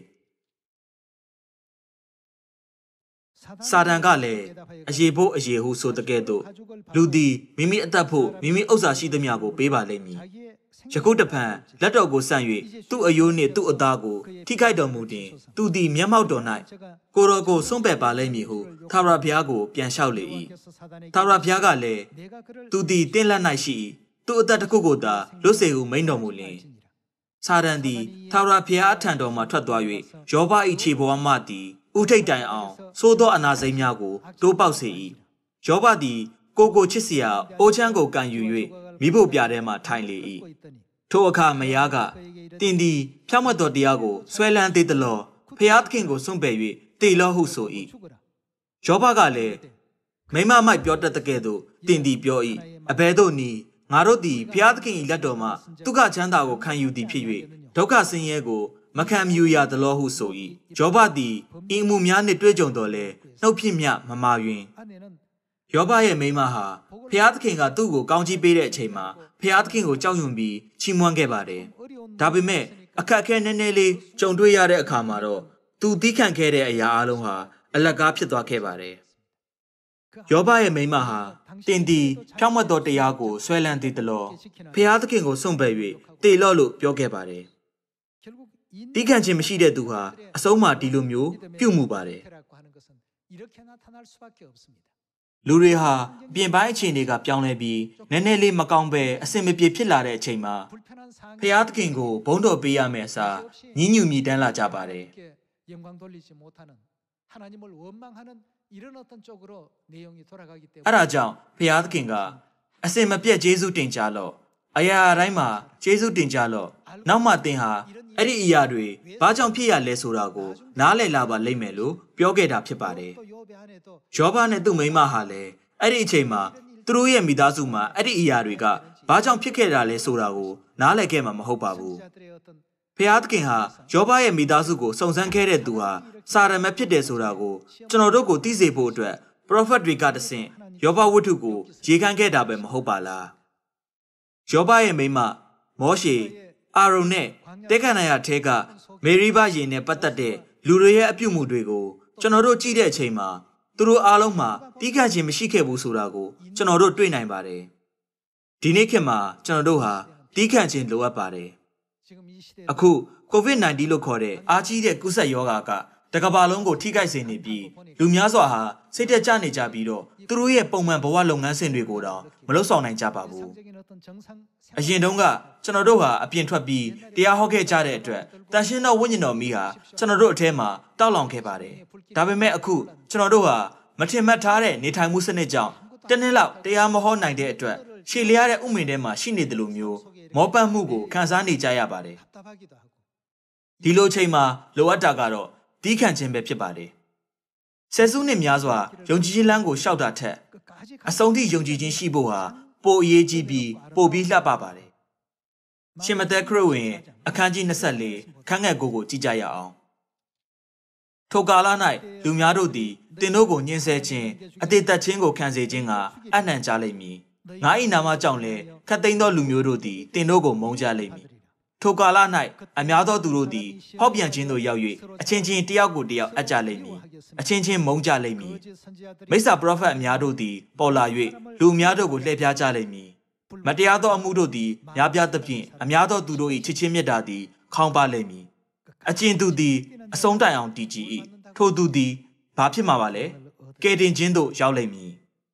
စာတန်ကလည်းအယေဖို့အယေဟုဆိုတဲ့ကဲ့သို့လူသည်မိမိအသက်ဖို့မိမိဥစ္စာရှိသမျှကိုပေးပါလိမ့်မည်ယခုတဖန်လက်တော်ကိုဆန့်၍သူ့အယိုးနှင့်သူ့အသားကိုထိခိုက်တော်မူတင်သူသည်မျက်မှောက်တော်၌ကိုတော်ကိုစွန့်ပယ်ပါလိမ့်မည်ဟုသာရဘုရားကိုပြန်လျှောက်လေ၏သာရဘုရားကလည်းသူသည်တင့်လက်၌ရှိ၏သူ့အသက်တစ်ခုကိုသာလွတ်စေဟုမိန့်တော်မူလျင်စာတန်သည်သာရဘုရားအထံတော်မှထွက်သွား၍ယောဘ၏ခြေပေါ်မှသည်ဥထိတ်တိုင်အောင်သို့သောအနာစိမ်းများကိုတိုးပေါက်စေ၏ယောဘသည်ကိုကိုချစ်စရာအိုးချမ်းကိုကန်ယူ၍မိဖို့ပြထဲမှထိုင်လေ၏ထိုအခါမယားကတင်သည်ဖြောင့်မတ်တော်တရားကိုဆွဲလန်းသေးသလောဖျားသခင်ကိုစွန့်ပယ်၍တေလောဟုဆို၏ယောဘကလည်းမိမမိုက်ပြောတတ်တဲ့ကဲ့သို့တင်သည်ပြော၏အဘဲတို့နီငါတို့သည်ဖျားသခင်၏လက်တော်မှဒုက္ခချမ်းသာကိုခံယူသည်ဖြစ်၍ဒုက္ခဆင်းရဲကိုမခံမြူရသလောဟုဆို၏ယောဘသည်ဤမှုများနှင့်တွေ့ကြုံတော်လဲနှုတ်ဖြစ်မြမမာယွင်ယောဘရဲ့မိမဟာဖျားသခင်ကသူ့ကိုကောင်းချီးပေးတဲ့အချိန်မှာဖျားသခင်ကိုကြောက်ရွံ့ပြီးချီးမွမ်းခဲ့ပါတယ်ဒါပေမဲ့အခက်အခဲနည်းနည်းလေးကြုံတွေ့ရတဲ့အခါမှာတော့သူတီးခန့်ခဲ့တဲ့အရာအလုံးဟာအလကားဖြစ်သွားခဲ့ပါတယ်ယောဘရဲ့မိမဟာတင်သည်ဖြောင့်မတ်တော်တရားကိုဆွဲလန်းသေးသလောဖျားသခင်ကိုစွန့်ပယ်၍တေလော့လို့ပြောခဲ့ပါတယ်တီးခန့်ခြင်းမရှိတဲ့သူဟာအဆုံးမှာဒီလိုမျိုးပြုမှုပါတယ်လူတွေဟာပြင်ပိုင်းအခြေအနေကပြောင်းလဲပြီးနည်းနည်းလေးမကောင်းပဲအဆင်မပြေဖြစ်လာတဲ့အချိန်မှာဖျားသခင်ကိုဘုန်းတော်ပေးရမယ့်အစားညှဉ်းညူမြည်တမ်းလာကြပါတယ်အဲ့ဒါကြောင့်ဖျားသခင်ကအစင်မပြတ်ကျေးဇူးတင်ကြလော့အရာတိုင်းမှာကျေးဇူးတင်ကြလော့နောက်မှသင်ဟာအဲ့ဒီအရာတွေဘာကြောင့်ဖြစ်ရလဲဆိုတာကိုနားလည်လာပါလိမ့်မယ်လို့ပြောခဲ့တာဖြစ်ပါတယ်ယောဘနဲ့သူ့မိန်းမဟာလည်းအဲ့ဒီအချိန်မှာသူတို့ရဲ့မိသားစုမှာအဲ့ဒီအရာတွေကဘာကြောင့်ဖြစ်ခဲ့တာလဲဆိုတာကိုနားလည်ခဲ့မှာမဟုတ်ပါဘူးဖျားသခင်ဟာယောဘရဲ့မိသားစုကိုစုံစမ်းခဲ့တဲ့သူဟာစာရမဖြစ်တယ်ဆိုတာကိုကျွန်တော်တို့ကိုသိစေဖို့အတွက်ပရောဖက်တွေကတဆင့်ယောဘဝတ္ထုကိုရေးခန်းခဲ့တာပဲမဟုတ်ပါလားယောဘရဲ့မိန်းမမောရှေအာရုန်နဲ့တေခနာယထဲကမေရိဘယင်နဲ့ပတ်သက်တဲ့လူတွေရဲ့အပြုအမူတွေကိုကျွန်တော်တို့ကြည့်တဲ့အချိန်မှာသူတို့အားလုံးမှာတီးခန့်ခြင်းမရှိခဲ့ဘူးဆိုတာကိုကျွန်တော်တို့တွေ့နိုင်ပါတယ်ဒီနေ့ခေတ်မှာကျွန်တော်တို့ဟာတီးခန့်ခြင်းလိုအပ်ပါတယ်အခု ကိုဗစ် ၁၉ လို့ခေါ်တဲ့အားကြီးတဲ့ကူးစက်ရောဂါကတကမ္ဘာလုံးကိုထိခိုက်စေနေပြီးလူများစွာဟာစိတ်တက်ကြနေကြပြီးတော့သူတို့ရဲ့ပုံမှန်ဘဝလုပ်ငန်းစဉ်တွေကိုတော့မလုပ်ဆောင်နိုင်ကြပါဘူးအရင်တုန်းကကျွန်တော်တို့ဟာအပြင်ထွက်ပြီးတရားဟောခဲ့ကြတဲ့အတွက်တန်ရှင်းသောဝိညာဉ်တော်မီးဟာကျွန်တော်တို့အထဲမှာတောက်လောင်ခဲ့ပါတယ်ဒါပေမဲ့အခုကျွန်တော်တို့ဟာမထင်မှတ်ထားတဲ့နေထိုင်မှုစနစ်ကြောင့်တနေ့လောက်တရားမဟောနိုင်တဲ့အတွက်ရှေ့လျားတဲ့ဥမင်ထဲမှာရှိနေတယ်လို့မျိုးမောပတ်မှုကိုခံစားနေကြရပါတယ်ဒီလိုချိန်မှာလိုအပ်တာကတော့တီးခန့်ခြင်းပဲဖြစ်ပါတယ်ဆယ်စုနှစ်များစွာယုံကြည်ခြင်းလမ်းကိုရှောက်တာထက်အဆုံးထိယုံကြည်ခြင်းရှိဖို့ဟာပိုအရေးကြီးပြီးပိုပြီးလှပပါတယ်ရှင်မသက်ခရစ်ဝင်အခန်းကြီး၂၄ခန်းငယ်ကိုကိုကြည့်ကြရအောင်ထိုကာလ၌လူများတို့သည်တင်တို့ကိုညှင်းဆဲခြင်းအသေးသက်ခြင်းကိုခံစေခြင်းကအနှံကြလိမ့်မည်ငါ၏နာမကြောင့်လည်းခတ်သိမ်းသောလူမျိုးတို့သည်တင်တို့ကိုမုန်းကြလိမ့်မည်ထိုကာလ၌အများသောသူတို့သည်ဟောက်ပြန်ခြင်းသို့ရောက်၍အချင်းချင်းတယောက်ကိုတယောက်အပ်ကြလိမ့်မည်အချင်းချင်းမုန်းကြလိမ့်မည်မိစ္ဆာပရောဖက်အများတို့သည်ပေါ်လာ၍လူအများတို့ကိုလှည့်ဖြားကြလိမ့်မည်မတရားသောအမှုတို့သည်များပြားသဖြင့်အများသောသူတို့၏ချစ်ချင်းမြတ်တာသည်ခေါင်းပါလိမ့်မည်အကျဉ်သူသည်အဆုံးတိုင်အောင်တည်ကြည်၏ထိုသူသည်ဘာဖြစ်မှာပါလဲကယ်တင်ခြင်းသို့ရောက်လိမ့်မည်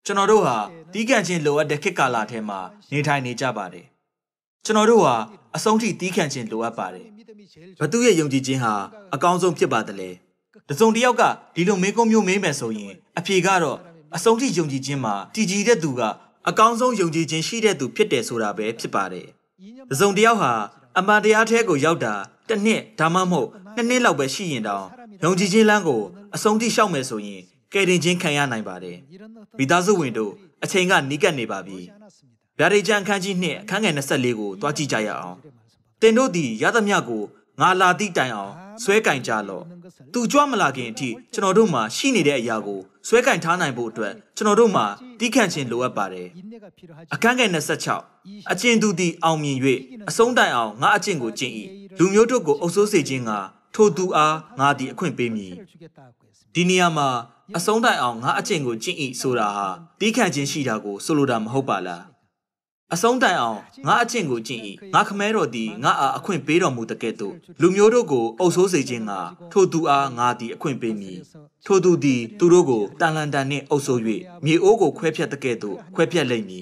ကျွန်တော်တို့ဟာတီးခန့်ခြင်းလိုအပ်တဲ့ခေတ်ကာလထဲမှာနေထိုင်နေကြပါတယ်ကျွန်တော်တို့ဟာအဆုံးထိတီးခန့်ခြင်းလိုအပ်ပါတယ်ဘသူရဲ့ယုံကြည်ခြင်းဟာအကောင်းဆုံးဖြစ်ပါတယ်လေတစုံတစ်ယောက်ကဒီလိုမေးခွန်းမျိုးမေးမယ်ဆိုရင်အဖြေကတော့အဆုံးထိယုံကြည်ခြင်းမှာတည်ကြည်တဲ့သူကအကောင်းဆုံးယုံကြည်ခြင်းရှိတဲ့သူဖြစ်တယ်ဆိုတာပဲဖြစ်ပါတယ်တစုံတစ်ယောက်ဟာအမှန်တရားထဲကိုရောက်တာတစ်နှစ်ဒါမှမဟုတ်နှစ်နှစ်လောက်ပဲရှိရင်တောင်ယုံကြည်ခြင်းလမ်းကိုအဆုံးထိရှောက်မယ်ဆိုရင်ကယ်တင်ခြင်းခံရနိုင်ပါတယ်မိသားစုဝင်တို့အချိန်ကနီးကပ်နေပါပြီဗျာဒိတ်ကျမ်းအခန်းကြီးနှစ်အခန်းငယ်ยี่สิบ四ကိုတွားကြည့်ကြရအောင်တင်တို့သည်ရသမျှကိုငါလာသည့်တိုင်အောင်ဆွဲကင်ကြလော့သူကြွမလာခင်အထိကျွန်တော်တို့မှာရှိနေတဲ့အရာကိုဆွဲကင်ထားနိုင်ဖို့အတွက်ကျွန်တော်တို့မှာတီးခန့်ခြင်းလိုအပ်ပါတယ်အခန်းငယ်ยี่สิบหกအကျင့်သူသည်အောင်မြင်၍အဆုံးတိုင်အောင်ငါအကျင့်ကိုကျင့်၏လူမျိုးတို့ကိုအုပ်စိုးစေခြင်းကထိုသူအားငါသည်အခွင့်ပေးမည်ဒီနေရာမှာအဆုံးတိုင်အောင်ငါအကျင့်ကိုကျင့်၏ဆိုတာဟာတီးခန့်ခြင်းရှိတာကိုဆိုလိုတာမဟုတ်ပါလားအဆုံးတိုင်အောင်ငါအကျင့်ကိုကျင့်၏ငါခမဲတော်သည်ငါအားအခွင့်ပေးတော်မူတဲ့ကဲ့သို့လူမျိုးတို့ကိုအုပ်စိုးစေခြင်းကထိုသူအားငါသည်အခွင့်ပေးမည်ထိုသူသည်သူတို့ကိုတန်လန်တန်နှင့်အုပ်စိုး၍မြေအိုးကိုခွဲဖြတ်တဲ့ကဲ့သို့ခွဲဖြတ်လိမ့်မည်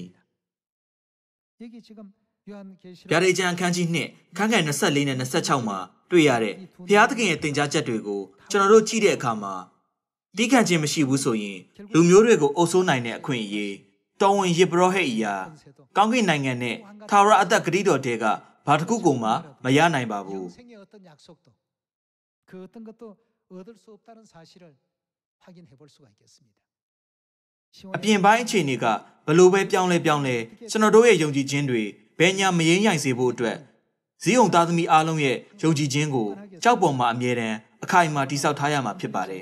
ဗျာဒိတ်ကျမ်းအခန်းကြီးနှစ်ခန်းငယ်ยี่สิบสี่နဲ့ยี่สิบหกမှာတွေ့ရတဲ့ဘုရားသခင်ရဲ့သင်ကြားချက်တွေကိုကျွန်တော်တို့ကြည့်တဲ့အခါမှာတီးခန့်ခြင်းမရှိဘူးဆိုရင်လူမျိုးတွေကိုအုပ်စိုးနိုင်တဲ့အခွင့်အရေးတော်ဝင်ယေဘရဟိတ်အရာကောင်းကင်နိုင်ငံနဲ့ထာဝရအသက်ဂတိတော်တဲကဘာတစ်ခုကိုမှမရနိုင်ပါဘူးအပြင်ပိုင်းအခြေအနေကဘလို့ပဲပြောင်းလဲပြောင်းလဲကျွန်တော်တို့ရဲ့ယုံကြည်ခြင်းတွေဘယ်ညာမရင်းရိုင်စေဖို့အတွက်ဇီးုံသားသမီးအားလုံးရဲ့ယုံကြည်ခြင်းကိုကြောက်ပေါ်မှာအမြဲတမ်းအခိုင်အမာတိဆောက်ထားရမှာဖြစ်ပါတယ်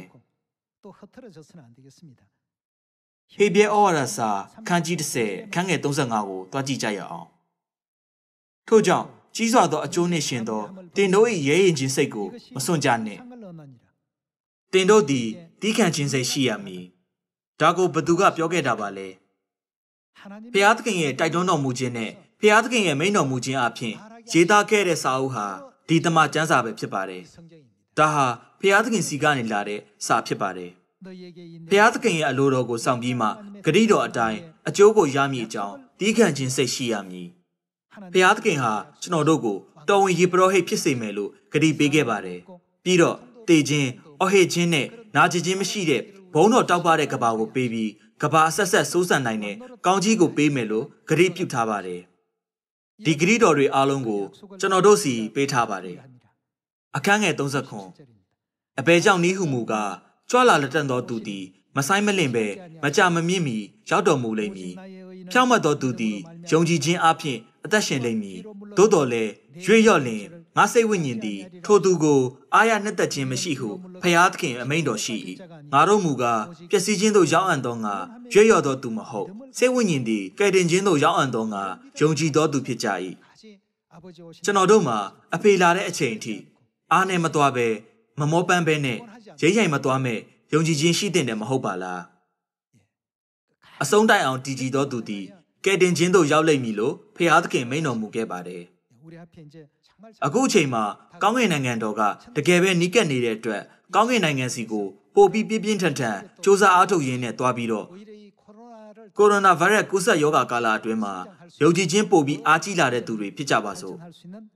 ဟေဘရဲဩဝါဒစာခန်းကြီးတစ်ဆယ်ခန်းငယ်三十五ကိုတွားကြည့်ကြရအောင်ထို့ကြောင့်ကြီးစွာသောအကျိုးနှင့်ရှင်သောတင်တို့၏ရဲရင်ခြင်းစိတ်ကိုမစွန့်ကြနှင့်တင်တို့သည်တီးခန့်ခြင်းစိတ်ရှိရမည်ဒါကိုဘသူကပြောခဲ့တာပါလဲဘုရားသခင်ရဲ့တိုက်တွန်းတော်မူခြင်းနဲ့ဘုရားသခင်ရဲ့မိန့်တော်မူခြင်းအပြင်ရေးသားခဲ့တဲ့စာအုပ်ဟာဒီသမကျမ်းစာပဲဖြစ်ပါတယ်ဒါဟာဘုရားသခင်စီကနေလာတဲ့စာဖြစ်ပါတယ်ဘုရားသခင်ရဲ့အလိုတော်ကိုဆောင်ပြီးမှဂတိတော်အတိုင်းအကျိုးကိုရမည်အကြောင်းတီးခန့်ခြင်းစိတ်ရှိရမည်ဘုရားသခင်ဟာကျွန်တော်တို့ကိုတော်ဝင်ယေဘရဟိတ်ဖြစ်စေမယ်လို့ဂတိပေးခဲ့ပါတယ်ပြီးတော့တေခြင်းအဟိခြင်းနဲ့နာကျင်ခြင်းမရှိတဲ့ဘုံတော်တောက်ပတဲ့ကဘာကိုပေးပြီးကဘာအဆက်ဆက်စိုးစံနိုင်တဲ့ကောင်းကြီးကိုပေးမယ်လို့ဂတိပြုထားပါတယ်ဒီဂတိတော်တွေအားလုံးကိုကျွန်တော်တို့စီပေးထားပါတယ်အခန်းငယ်三十အဘယ်ကြောင့်နည်းဟုမူကားကြွလာလက်တန်သောသူသည်မဆိုင်မလင့်ပဲမကြမမြင့်မီရောက်တော်မူလိမ့်မည်ဖြောင့်မတ်သောသူသည်ယုံကြည်ခြင်းအပြင်အသက်ရှင်လိမ့်မည်သို့တော်လည်းရွေ့လျော့လင်ငါစိတ်ဝိညာဉ်သည်ထိုသူကိုအာရနှစ်သက်ခြင်းမရှိဟုဖျားသခင်အမိန့်တော်ရှိ၏ငါတို့မူကားပျက်စီးခြင်းသို့ရောက်အံ့သောငါရွေ့လျော့သောသူမဟုတ်စိတ်ဝိညာဉ်သည်ကယ်တင်ခြင်းသို့ရောက်အံ့သောငါယုံကြည်သောသူဖြစ်ကြ၏ကျွန်တော်တို့မှာအဖေလာတဲ့အချိန်အထိအားနဲ့မသွားပဲမမောပန်းပဲနဲ့ရိမ့်ရိုင်မသွားမဲ့ယုံကြည်ခြင်းရှိတဲ့မဟုတ်ပါလားအဆုံးတိုင်အောင်တည်ကြည်သောသူသည်ကယ်တင်ခြင်းသို့ရောက်လိမ့်မည်လို့ဖျားသခင်မိန့်တော်မူခဲ့ပါတယ်အခုအချိန်မှာကောင်းကင်နိုင်ငံတော်ကတကယ်ပဲနီးကပ်နေတဲ့အတွက်ကောင်းကင်နိုင်ငံစီကိုပို့ပြီးပြင်းပြင်းထန်ထန်စ조사အားထုတ်ရင်းနဲ့တွားပြီးတော့ကိုရိုနာဗိုင်းရပ်စ်ကူးစက်ရောဂါကာလအတွင်းမှာယုံကြည်ခြင်းပို့ပြီးအားကြီးလာတဲ့သူတွေဖြစ်ကြပါစို့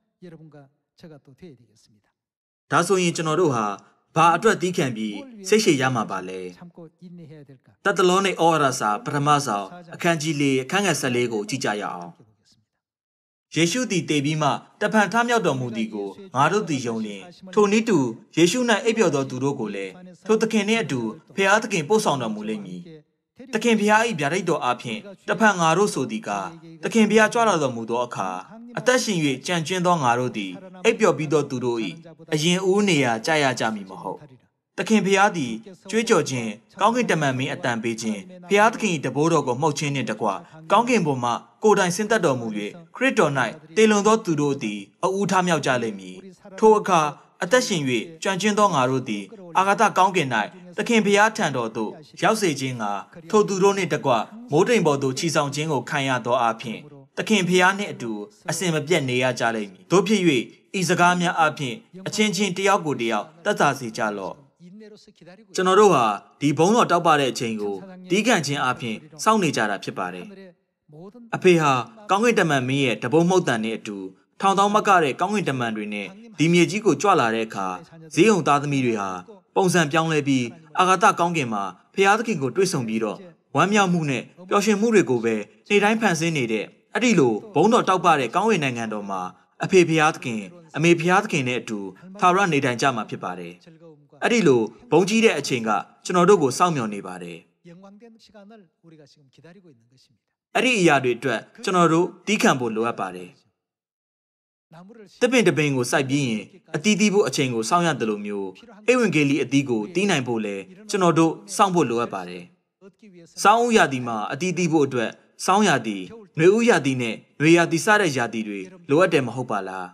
ဒါဆိုရင်ကျွန်တော်တို့ဟာဘာအတွက်တီးခံပြီးစိတ်ရှည်ရမှာပါလဲတတလောနဲ့ဩဝါဒစာပထမဆောင်အခန်းကြီးလေးအခန်းငယ်十四ကိုကြည့်ကြရအောင်ယေရှုသည်တည်ပြီးမှတဖန်ထမြောက်တော်မူသည်ကိုငါတို့သည်ယုံလျင်ထိုနည်းတူယေရှု၌အိပ်ပျော်သောသူတို့ကိုလည်းထိုသခင်နှင့်အတူဖျားသခင်ပို့ဆောင်တော်မူလိမ့်မည်သခင်ဖျား၏ဗျာဒိတ်တော်အပြင်တဖန်ငါတို့ဆိုသည်ကားသခင်ဖျားကြွလာတော်မူသောအခါအသက်ရှင်၍ကြံ့ကျွင်းသောငါတို့သည်အိပ်ပျော်ပြီးသောသူတို့၏အရင်ဦးနေရာကြာရကြမည်မဟုတ်သခင်ဖျားသည်ကြွေးကြော်ခြင်းကောင်းကင်တမန်မင်းအတန်ပေးခြင်းဖျားသခင်၏တဘိုးတော်ကိုမှုတ်ခြင်းနှင့်တကွကောင်းကင်ဘုံမှကိုယ်တိုင်ဆင်းသက်တော်မူ၍ခရစ်တော်၌တည်လွန်သောသူတို့သည်အဦးထားမြောက်ကြလိမ့်မည်ထိုအခါအသက်ရှင်၍ကြွံ့ကျွင်းသောငါတို့သည်အာဂတကောင်းကင်၌သခင်ဖျားထံတော်သို့ရောက်စေခြင်းကထိုသူတို့နှင့်တကွမိုးတိမ်ပေါ်သို့ခြိဆောင်ခြင်းကိုခံရသောအဖြစ်သခင်ဖျားနှင့်အတူအစဉ်မပြတ်နေရကြလိမ့်မည်တို့ဖြစ်၍ဤစကားများအပြင်အချင်းချင်းတယောက်ကိုတယောက်တတ်တာစေကြလော့ကျွန်တော်တို့ဟာဒီဘုံတော်တောက်ပတဲ့အချိန်ကိုတီးခန့်ခြင်းအပြင်စောင့်နေကြတာဖြစ်ပါတယ်အဖေဟာကောင်းကင်တမန်မင်းရဲ့တပုံမှုတ်တန်နဲ့အတူထောင်တောင်းမကတဲ့ကောင်းကင်တမန်တွေနဲ့ဒီမြေကြီးကိုကြွလာတဲ့အခါဈေးုံသားသမီးတွေဟာပုံစံပြောင်းလဲပြီးအာဂါသကောင်းကင်မှာဖျားသခင်ကိုတွေ့ဆုံပြီးတော့ဝမ်းမြောက်မှုနဲ့ပျော်ရွှင်မှုတွေကိုပဲနေ့တိုင်းဖန်ဆင်းနေတဲ့အဲ့ဒီလိုဘုံတော်တောက်ပတဲ့ကောင်းကင်နိုင်ငံတော်မှာအဖေဖျားသခင်အမေဖျားသခင်နဲ့အတူသာရနေတိုင်းကြမှာဖြစ်ပါတယ်အဲ့ဒီလိုဘုံကြီးတဲ့အချိန်ကကျွန်တော်တို့ကိုစောင့်မျှော်နေပါတယ်အဲ့ဒီအရာတွေအတွက်ကျွန်တော်တို့တီးခံဖို့လိုအပ်ပါတယ်တပင်တပင်ကိုစိုက်ပြီးရင်အတီးတီးဖို့အချိန်ကိုစောင့်ရတယ်လို့မျိုးဧဝံဂေလိအတီးကိုတီးနိုင်ဖို့လဲကျွန်တော်တို့စောင့်ဖို့လိုအပ်ပါတယ်စောင်းဥရာသီမှာအတီးတီးဖို့အတွက်စောင်းရာသီနှွေဥရာသီနဲ့နှွေရာသီစတဲ့ရာသီတွေလိုအပ်တယ်မဟုတ်ပါလား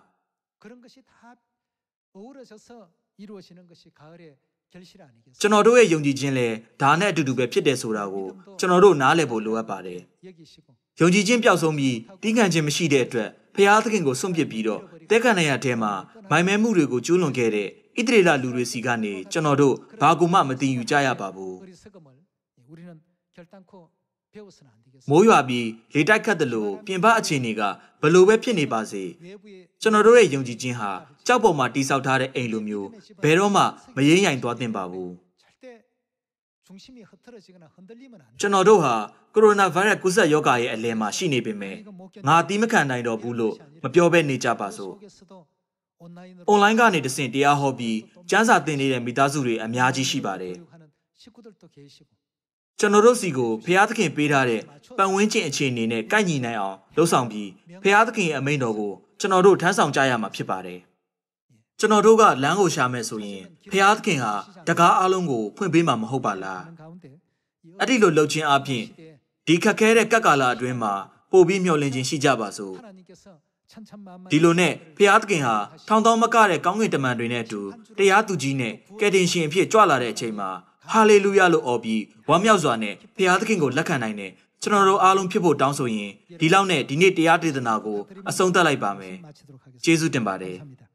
ကျွန်တော်တို့ရဲ့ယုံကြည်ခြင်းလဲဒါနဲ့အတူတူပဲဖြစ်တယ်ဆိုတာကိုကျွန်တော်တို့နားလည်ဖို့လိုအပ်ပါတယ်ယုံကြည်ခြင်းပျောက်ဆုံးပြီးတီးခံခြင်းမရှိတဲ့အတွက်ဖျားသခင်ကိုစွန့်ပစ်ပြီးတော့တဲခံနိုင်ရတဲ့မှာမိုင်မဲမှုတွေကိုကျူးလွန်ခဲ့တဲ့ဣသရေလလူတွေစီကနေကျွန်တော်တို့ဘာကူမှမသိယူကြရပါဘူးမိုးရွာပြီးလေတိုက်ခတ်တယ်လို့ပြင်ပအခြေအနေကဘလို့ပဲဖြစ်နေပါစေကျွန်တော်တို့ရဲ့ယုံကြည်ခြင်းဟာကြောက်ပေါ်မှာတိဆောက်ထားတဲ့အိမ်လိုမျိုးဘယ်တော့မှမရင်းရိုင်သွားသင့်ပါဘူးကျွန်တော်တို့ဟာကိုရိုနာဗိုင်းရပ်စ်ကူးစက်ရောဂါရဲ့အလယ်မှာရှိနေပေမဲ့ငါတီးမခံနိုင်တော့ဘူးလို့မပြောဘဲနေကြပါစို့အွန်လိုင်းကနေတဆင့်တရားဟောပြီးကျမ်းစာသင်နေတဲ့မိသားစုတွေအများကြီးရှိပါတယ်ကျွန်တော်တို့စီကိုဖျားသခင်ပေးထားတဲ့ပတ်ဝန်းကျင်အခြေအနေနဲ့ကိုက်ညီနိုင်အောင်လှုပ်ဆောင်ပြီးဖျားသခင်ရဲ့အမိန့်တော်ကိုကျွန်တော်တို့ထမ်းဆောင်ကြရမှာဖြစ်ပါတယ်ကျွန်တော်တို့ကလမ်းကိုရှာမယ်ဆိုရင်ဖျားသခင်ဟာတကားအလုံးကိုဖွင့်ပေးမှာမဟုတ်ပါလားအဲ့ဒီလိုလှုပ်ခြင်းအပြင်ဒီခက်ခဲတဲ့ကပ်ကာလအတွင်းမှာပို့ပြီးမျှော်လင့်ခြင်းရှိကြပါစို့ဒီလိုနဲ့ဖျားသခင်ဟာထောင်တောင်းမကတဲ့ကောင်းကင်တမန်တွေနဲ့အတူတရားသူကြီးနဲ့ကယ်တင်ရှင်အဖြစ်ကြွလာတဲ့အချိန်မှာဟာလေလုယလို့အော်ပြီးဝမ်းမြောက်စွာနဲ့ဖျားသခင်ကိုလက်ခံနိုင်တဲ့ကျွန်တော်တို့အားလုံးဖြစ်ဖို့တောင်းဆိုရင်ဒီလောက်နဲ့ဒီနေ့တရားဒေသနာကိုအဆုံးသတ်လိုက်ပါမယ်ကျေးဇူးတင်ပါတယ်